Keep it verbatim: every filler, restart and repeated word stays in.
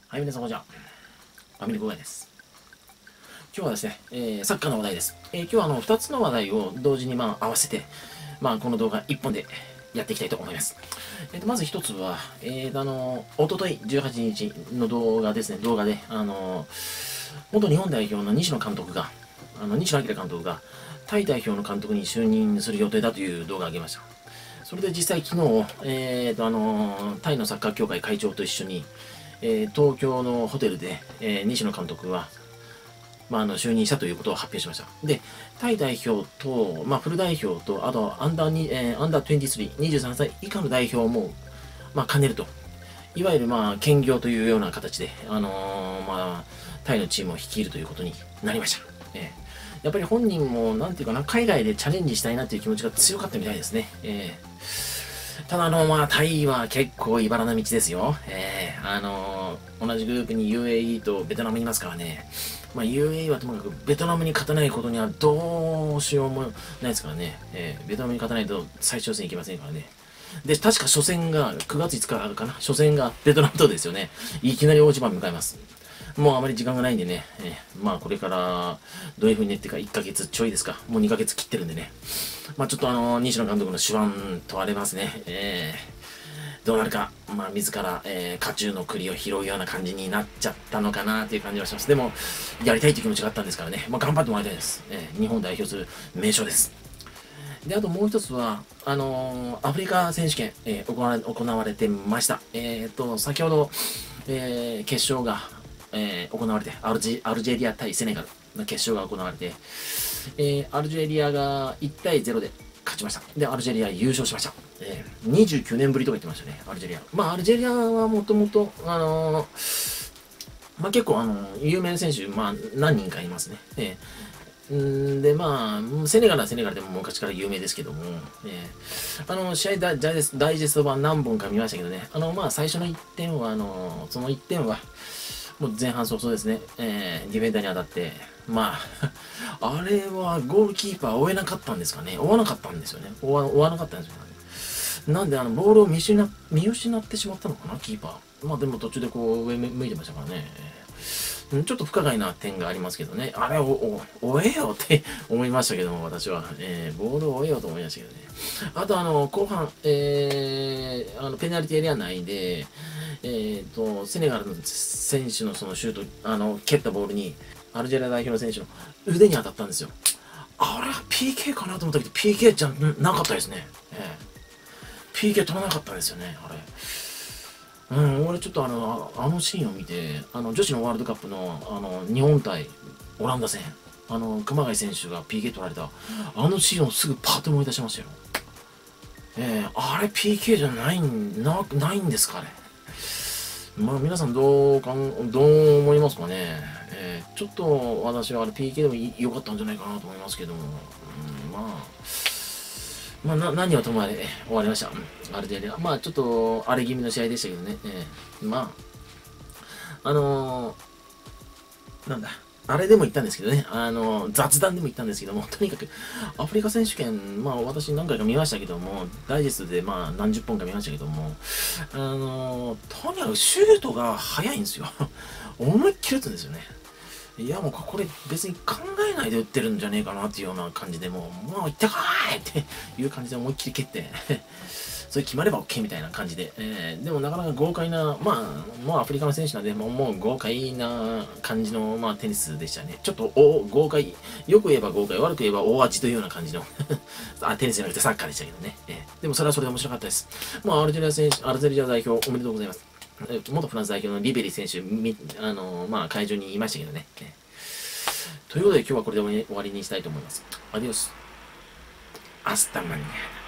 はい、皆さんこんにちは。アメリカ外です。今日はですね、えー、サッカーの話題です。えー、今日はあのふたつの話題を同時にまあ合わせて、まあ、この動画いっぽんでやっていきたいと思います。えー、とまずひとつは、えー、あのおとといじゅうはちにちの動画ですね、動画で、あの元日本代表の西野監督が、あの西野明監督が、タイ代表の監督に就任する予定だという動画を上げました。それで実際昨日、えーとあのタイのサッカー協会会長と一緒に、えー、東京のホテルで、えー、西野監督は、まあ、あの就任したということを発表しました。で、タイ代表と、まあ、フル代表と、あとアンダーに、えー、アンダーにじゅうさん、にじゅうさんさい以下の代表も、まあ、兼ねると。いわゆる、まあ、兼業というような形で、あのー、まあ、タイのチームを率いるということになりました。えー、やっぱり本人も、なんていうかな、海外でチャレンジしたいなという気持ちが強かったみたいですね。えーただ、あの、まあ、タイは結構茨な道ですよ。ええー、あのー、同じグループに ユーエーイー とベトナムいますからね。まあ、ユーエーイー はともかくベトナムに勝たないことにはどうしようもないですからね。えー、ベトナムに勝たないと最終戦いけませんからね。で、確か初戦がくがついつかあるかな。初戦がベトナムとですよね。いきなり大一番迎えます。もうあまり時間がないんでね、えー、まあこれからどういう風にねってかいっかげつちょいですか、もうにかげつ切ってるんでね、まあちょっとあの西野監督の手腕問われますね。えー、どうなるか、まあ自ら、えー、家中の栗を拾うような感じになっちゃったのかなという感じはします。でもやりたいという気持ちがあったんですからね、まあ頑張ってもらいたいです。えー、日本代表する名将です。で、あともう一つは、あのー、アフリカ選手権、えー、行われ行われてました。えー、っと、先ほど、えー、決勝が、えー、行われてアルジ、アルジェリア対セネガルの決勝が行われて、えー、アルジェリアがいちたいゼロで勝ちました。で、アルジェリア優勝しました。えー、にじゅうきゅうねんぶりとか言ってましたね、アルジェリア。まあ、アルジェリアはもともと、あのー、まあ結構、あのー、有名な選手、まあ何人かいますね。えー、んで、まあ、セネガルはセネガルでも昔から有名ですけども、えー、あの、試合ダイジェスダイジェスト版何本か見ましたけどね、あの、まあ、最初のいってんは、あの、そのいってんは、もう前半早々ですね、えー、ディフェンダーに当たって、まあ、あれはゴールキーパー追えなかったんですかね。追わなかったんですよね。追わ追わなかったんですよね。なんで、あの、ボールを見失見失ってしまったのかな、キーパー。まあ、でも途中でこう、上向いてましたからね。ちょっと不可解な点がありますけどね。あれを、お、追えよって思いましたけども、私は。えー、ボールを追えよと思いましたけどね。あと、あの、後半、えー、あの、ペナルティエリア内で、えーと、セネガルの選手のそのシュート、あの、蹴ったボールに、アルジェリア代表の選手の腕に当たったんですよ。あれは ピーケー かなと思ったけど、ピーケー じゃなかったですね。えー、ピーケー 取らなかったですよね、あれ。うん、俺ちょっとあの、あのシーンを見て、あの、女子のワールドカップの、あの、日本対オランダ戦、あの、熊谷選手が ピーケー 取られた、あのシーンをすぐパッと思い出しましたよ。えー、あれ ピーケー じゃないん、な、ないんですか、あれ。まあ皆さんどうかん、どう思いますかね。えー、ちょっと私はあれ ピーケー でも良かったんじゃないかなと思いますけども、うん、まあ、まあな、何はともあれ終わりました。アルジェリア。まあちょっと荒れ気味の試合でしたけどね。えー、まあ、あのー、なんだ。あれでも言ったんですけどね、あの、雑談でも言ったんですけども、とにかく、アフリカ選手権、まあ私何回か見ましたけども、ダイジェストでまあ何十本か見ましたけども、あの、とにかくシュートが速いんですよ。思いっきり打つんですよね。いやもうこれ別に考えないで打ってるんじゃねえかなっていうような感じで、もう、もういったかーいっていう感じで思いっきり蹴って、それ決まれば OK みたいな感じで、えー、でもなかなか豪快な、まあ、もうアフリカの選手なんで、もうもう豪快な感じの、まあ、テニスでしたね。ちょっとお豪快、よく言えば豪快、悪く言えば大味というような感じのあ、テニスじゃなくてサッカーでしたけどね。えー、でもそれはそれで面白かったです。まあ、アルジェリア選手、アルジェリア代表おめでとうございます。元フランス代表のリベリ選手、あのー、まあ、会場にいましたけどね。えー、ということで今日はこれで終わりにしたいと思います。アディオス。アスタマニア。